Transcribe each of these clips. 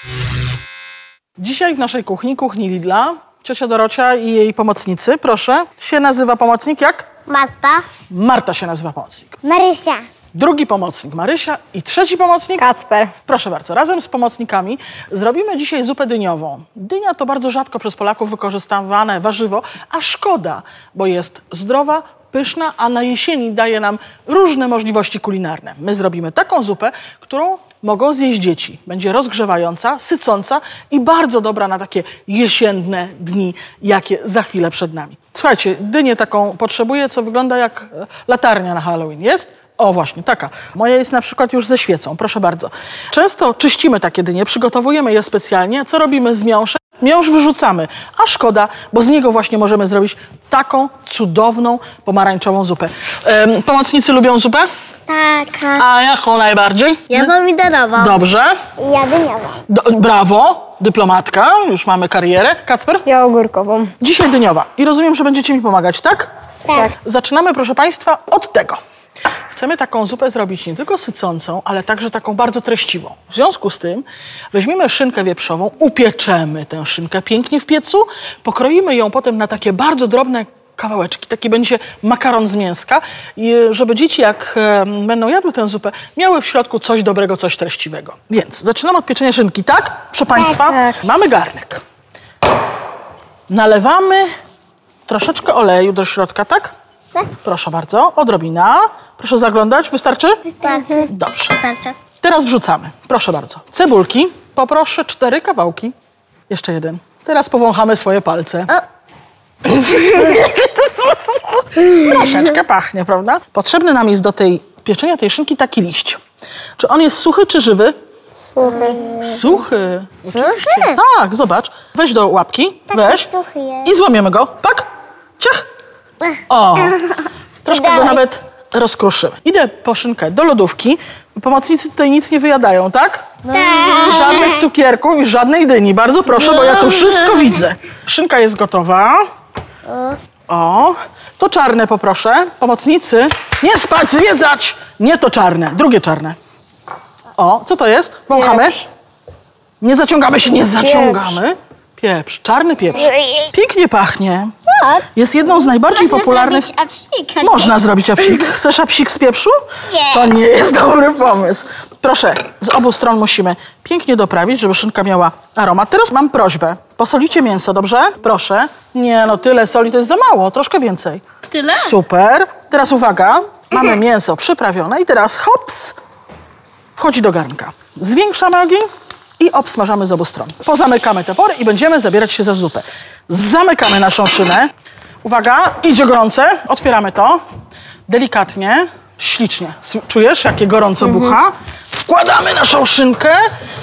Dzisiaj w naszej kuchni, kuchni Lidla, ciocia Dorocia i jej pomocnicy, proszę, się nazywa pomocnik jak? Marta. Marta się nazywa pomocnik. Marysia. Drugi pomocnik Marysia i trzeci pomocnik? Kacper. Proszę bardzo, razem z pomocnikami zrobimy dzisiaj zupę dyniową. Dynia to bardzo rzadko przez Polaków wykorzystywane warzywo, a szkoda, bo jest zdrowa, pyszna, a na jesieni daje nam różne możliwości kulinarne. My zrobimy taką zupę, którą mogą zjeść dzieci. Będzie rozgrzewająca, sycąca i bardzo dobra na takie jesienne dni, jakie za chwilę przed nami. Słuchajcie, dynię taką potrzebuję, co wygląda jak latarnia na Halloween. Jest? O, właśnie, taka. Moja jest na przykład już ze świecą, proszę bardzo. Często czyścimy takie dynie, przygotowujemy je specjalnie. Co robimy z miąższem? Miąższ wyrzucamy, a szkoda, bo z niego właśnie możemy zrobić taką cudowną pomarańczową zupę. Pomocnicy lubią zupę? Tak. A jaką najbardziej? Ja pomidorową. Dobrze. Ja dyniową. Brawo, dyplomatka, już mamy karierę. Kacper? Ja ogórkową. Dzisiaj dyniowa. I rozumiem, że będziecie mi pomagać, tak? Tak. Zaczynamy, proszę Państwa, od tego. Chcemy taką zupę zrobić nie tylko sycącą, ale także taką bardzo treściwą. W związku z tym weźmiemy szynkę wieprzową, upieczemy tę szynkę pięknie w piecu, pokroimy ją potem na takie bardzo drobne kawałeczki. Taki będzie makaron z mięska, i żeby dzieci, jak będą jadły tę zupę, miały w środku coś dobrego, coś treściwego. Więc zaczynamy od pieczenia szynki, tak? Proszę Państwa, tak. Mamy garnek. Nalewamy troszeczkę oleju do środka, tak? Tak. Proszę bardzo, odrobina. Proszę zaglądać, wystarczy? Wystarczy. Dobrze. Wystarczy. Teraz wrzucamy, proszę bardzo. Cebulki, poproszę 4 kawałki. Jeszcze jeden. Teraz powąchamy swoje palce. Troszeczkę pachnie, prawda? Potrzebny nam jest do tej pieczenia tej szynki taki liść. Czy on jest suchy czy żywy? Suchy. Suchy. Suchy? Tak, zobacz. Weź do łapki, Tak, weź suchy jest. i złamiemy go. Tak? Ciach. O, troszkę go Dałeś. nawet rozkruszymy. Idę po szynkę do lodówki. Pomocnicy tutaj nic nie wyjadają, tak? Tak. Żadnych cukierków i żadnej dyni. Bardzo proszę, bo ja tu wszystko widzę. Szynka jest gotowa. O, to czarne poproszę. Pomocnicy, nie spać, zwiedzać! Nie to czarne, drugie czarne. O, co to jest? Wąchamy? Pieprz. Nie zaciągamy się, nie zaciągamy. Pieprz, czarny pieprz. Pięknie pachnie. Tak. Jest jedną z najbardziej popularnych... Zrobić apsika. Można zrobić apsik. Chcesz apsik z pieprzu? Nie. To nie jest dobry pomysł. Proszę, z obu stron musimy pięknie doprawić, żeby szynka miała aromat. Teraz mam prośbę. Posolicie mięso, dobrze? Proszę. Nie, no tyle soli to jest za mało. Troszkę więcej. Tyle? Super. Teraz uwaga. Mamy mięso przyprawione i teraz hops. Wchodzi do garnka. Zwiększamy ogień i obsmażamy z obu stron. Pozamykamy te pory i będziemy zabierać się za zupę. Zamykamy naszą szynę. Uwaga, idzie gorące. Otwieramy to. Delikatnie, ślicznie. Czujesz, jakie gorąco bucha? Wkładamy naszą szynkę.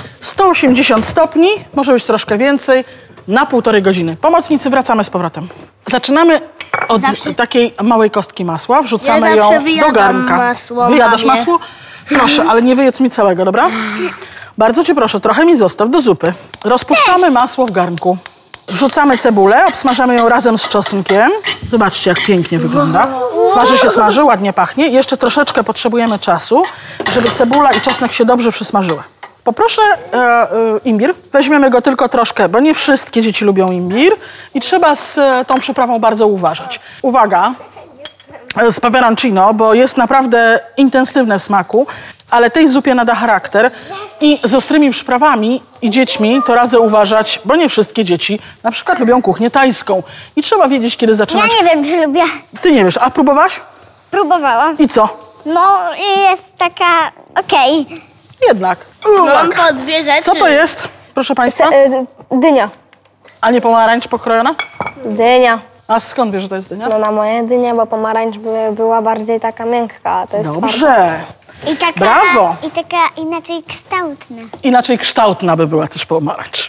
180 stopni, może być troszkę więcej, na 1,5 godziny. Pomocnicy, wracamy z powrotem. Zaczynamy od takiej małej kostki masła. Wrzucamy Ja ją zawsze do wyjadam garnka. masło, Wyjadasz mamie. masło? Proszę, ale nie wyjedz mi całego, dobra? Bardzo cię proszę, trochę mi zostaw do zupy. Rozpuszczamy masło w garnku. Wrzucamy cebulę, obsmażamy ją razem z czosnkiem. Zobaczcie, jak pięknie wygląda. Smaży się, smaży, ładnie pachnie. Jeszcze troszeczkę potrzebujemy czasu, żeby cebula i czosnek się dobrze przysmażyły. Poproszę imbir. Weźmiemy go tylko troszkę, bo nie wszystkie dzieci lubią imbir i trzeba z tą przyprawą bardzo uważać. Uwaga, z peperoncino, bo jest naprawdę intensywne w smaku, ale tej zupie nada charakter i z ostrymi przyprawami i dziećmi to radzę uważać, bo nie wszystkie dzieci na przykład lubią kuchnię tajską i trzeba wiedzieć, kiedy Ja zaczynać. nie wiem, czy lubię. Ty nie wiesz, a próbowałaś? Próbowałam. I co? No i jest taka okej. Jednak. Mam Uwaga. po 2 rzeczy. Co to jest, proszę Państwa? Dynia. A nie pomarańcz pokrojona? Dynia. A skąd wiesz, że to jest dynia? No na moje dynie, bo pomarańcz była bardziej taka miękka, a to jest twarda. Dobrze. I taka, Brawo. I taka inaczej kształtna. Inaczej kształtna by była też pomarańcz.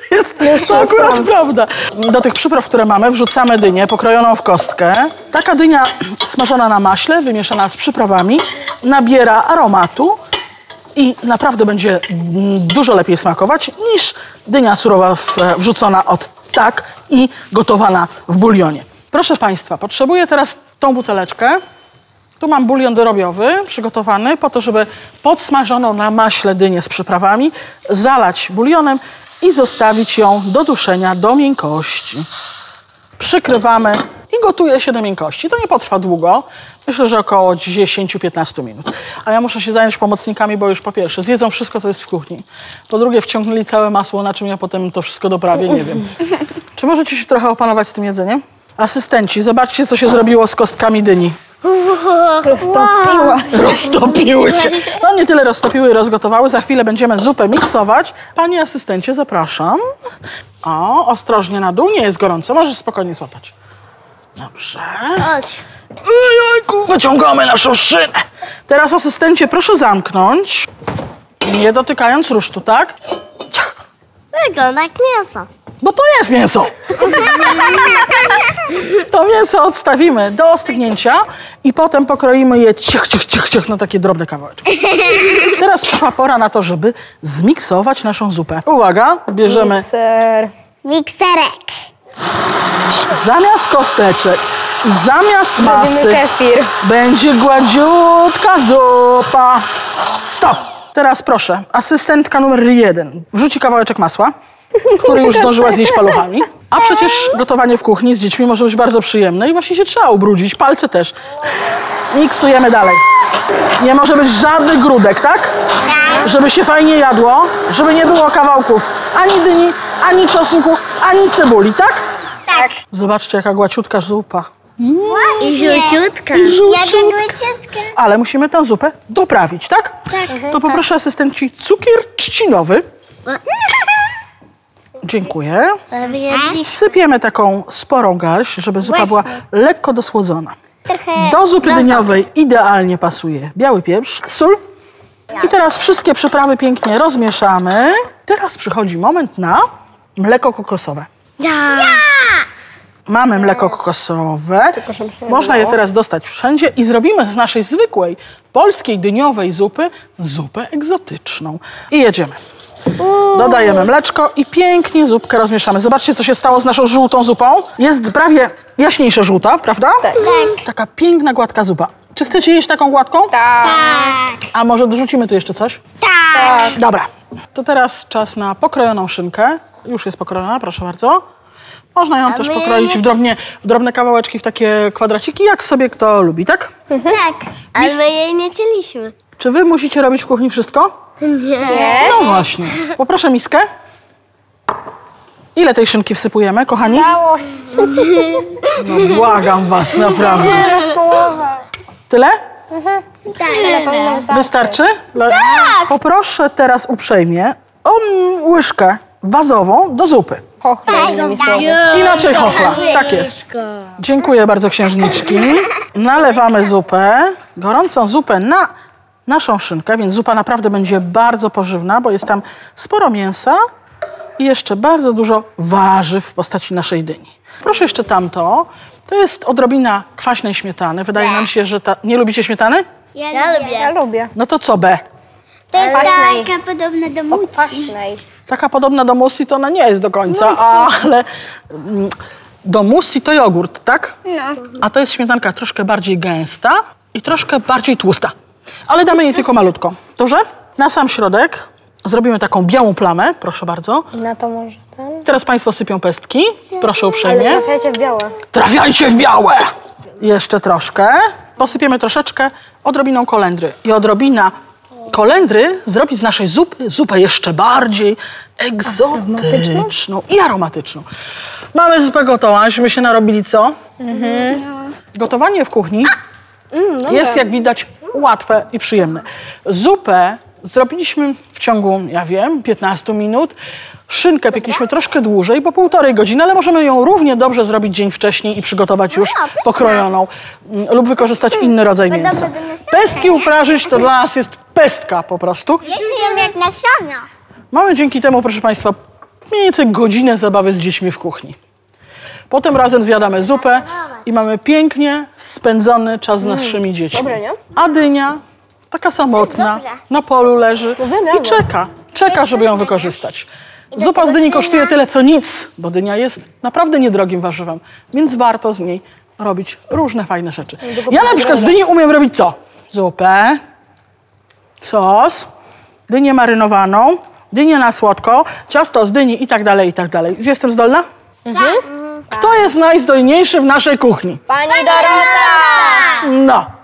To akurat prawda. Do tych przypraw, które mamy, wrzucamy dynię pokrojoną w kostkę. Taka dynia smażona na maśle, wymieszana z przyprawami, nabiera aromatu i naprawdę będzie dużo lepiej smakować niż dynia surowa wrzucona od tak i gotowana w bulionie. Proszę Państwa, potrzebuję teraz tą buteleczkę. Tu mam bulion drobiowy przygotowany po to, żeby podsmażoną na maśle dynię z przyprawami zalać bulionem i zostawić ją do duszenia do miękkości. Przykrywamy i gotuje się do miękkości. To nie potrwa długo. Myślę, że około 10-15 minut. A ja muszę się zająć pomocnikami, bo już po pierwsze zjedzą wszystko, co jest w kuchni. Po drugie wciągnęli całe masło, na czym ja potem to wszystko doprawię, nie wiem. Czy możecie się trochę opanować z tym jedzeniem? Asystenci, zobaczcie, co się zrobiło z kostkami dyni. Roztopiła. Roztopiły się. No nie tyle roztopiły i rozgotowały. Za chwilę będziemy zupę miksować. Panie asystencie, zapraszam. O, ostrożnie na dół. Nie jest gorąco. Możesz spokojnie złapać. Dobrze. Chodź. Ojejku, wyciągamy naszą szynę. Teraz asystencie, proszę zamknąć. Nie dotykając rusztu, tak? Ciach. Wygląda jak mięso. Bo to jest mięso. To mięso odstawimy do ostygnięcia i potem pokroimy je ciach na takie drobne kawałeczki. Teraz przyszła pora na to, żeby zmiksować naszą zupę. Uwaga, bierzemy Mikser. Mikserek. zamiast kosteczek i zamiast masy Robimy kefir. będzie gładziutka zupa. Stop! Teraz proszę, asystentka numer 1 wrzuci kawałeczek masła, który już zdążyła zjeść paluchami. A przecież gotowanie w kuchni z dziećmi może być bardzo przyjemne i właśnie się trzeba ubrudzić, palce też. Miksujemy dalej. Nie może być żadnych grudek, tak? Żeby się fajnie jadło, żeby nie było kawałków ani dyni, ani czosnku, ani cebuli, tak? Tak. Zobaczcie, jaka gładziutka zupa. I żółciutka. żółciutka. Jaka gładziutka. Ale musimy tę zupę doprawić, tak? Tak. To poproszę asystenci cukier trzcinowy. Dziękuję. Wsypiemy taką sporą garść, żeby zupa była lekko dosłodzona. Trochę Do zupy dyniowej idealnie pasuje biały pieprz, sól. I teraz wszystkie przyprawy pięknie rozmieszamy. Teraz przychodzi moment na mleko kokosowe. Mamy mleko kokosowe. żeby się nie Można je było. teraz dostać wszędzie i zrobimy z naszej zwykłej polskiej dyniowej zupy zupę egzotyczną. I jedziemy. Dodajemy mleczko i pięknie zupkę rozmieszamy. Zobaczcie, co się stało z naszą żółtą zupą. Jest prawie jaśniejsza żółta, prawda? Tak. Taka piękna, gładka zupa. Czy chcecie jeść taką gładką? Tak. A może dorzucimy tu jeszcze coś? Tak. Dobra. To teraz czas na pokrojoną szynkę. Już jest pokrojona, proszę bardzo. Można ją też pokroić w drobne kawałeczki, w takie kwadraciki, jak sobie kto lubi, tak? Tak. Ale my jej nie cieliśmy. Czy wy musicie robić w kuchni wszystko? Nie. No właśnie. Poproszę miskę. Ile tej szynki wsypujemy, kochani? Całość. No błagam was, naprawdę. Teraz połowa. Tyle? Tak. Ale powinno wystarczyć. Wystarczy? Tak. Poproszę teraz uprzejmie o łyżkę wazową do zupy. Chochle innymi słowy. Inaczej chochla. Tak jest. Dziękuję bardzo, księżniczki. Nalewamy zupę, gorącą zupę na naszą szynkę, więc zupa naprawdę będzie bardzo pożywna, bo jest tam sporo mięsa i jeszcze bardzo dużo warzyw w postaci naszej dyni. Proszę jeszcze tamto. To jest odrobina kwaśnej śmietany. Wydaje nam się, że nie lubicie śmietany? Ja lubię. Ja lubię. No to co B? To jest Kwaśnej. taka podobna do musi. Kwaśnej. Taka podobna do muesli to ona nie jest do końca, ale do muesli to jogurt, tak? No. A to jest śmietanka troszkę bardziej gęsta i troszkę bardziej tłusta. Ale damy jej tylko malutko. Dobrze? Na sam środek zrobimy taką białą plamę, proszę bardzo. I na to może ten. Teraz państwo sypią pestki, proszę Ale uprzejmie. trafiacie w białe. Trafiajcie w białe! Jeszcze troszkę. Posypiemy troszeczkę odrobiną kolendry. I odrobina kolendry zrobi z naszej zupy zupę jeszcze bardziej egzotyczną i aromatyczną. Mamy zupę gotową, aśmy się narobili co? Gotowanie w kuchni jest, jak widać, łatwe i przyjemne. Zupę zrobiliśmy w ciągu, ja wiem, 15 minut. Szynkę piekliśmy troszkę dłużej, bo 1,5 godziny, ale możemy ją równie dobrze zrobić dzień wcześniej i przygotować już pyszna. pokrojoną lub wykorzystać inny rodzaj mięsa. Podobno do mięsa. Pestki uprażyć to dla nas jest pestka po prostu. Ja jem jak nasiona. Mamy dzięki temu, proszę państwa, mniej więcej godzinę zabawy z dziećmi w kuchni. Potem razem zjadamy zupę i mamy pięknie spędzony czas z naszymi dziećmi. Dobre, nie? A dynia, taka samotna, Dobrze. na polu leży wiem, i czeka, żeby ją wykorzystać. Zupa z dyni kosztuje tyle co nic, bo dynia jest naprawdę niedrogim warzywem, więc warto z niej robić różne fajne rzeczy. Ja na przykład z dyni umiem robić co? Zupę, sos, dynię marynowaną, dynię na słodko, ciasto z dyni i tak dalej, i tak dalej. Gdzie jestem zdolna? Kto jest najzdolniejszy w naszej kuchni? Pani Dorota! No,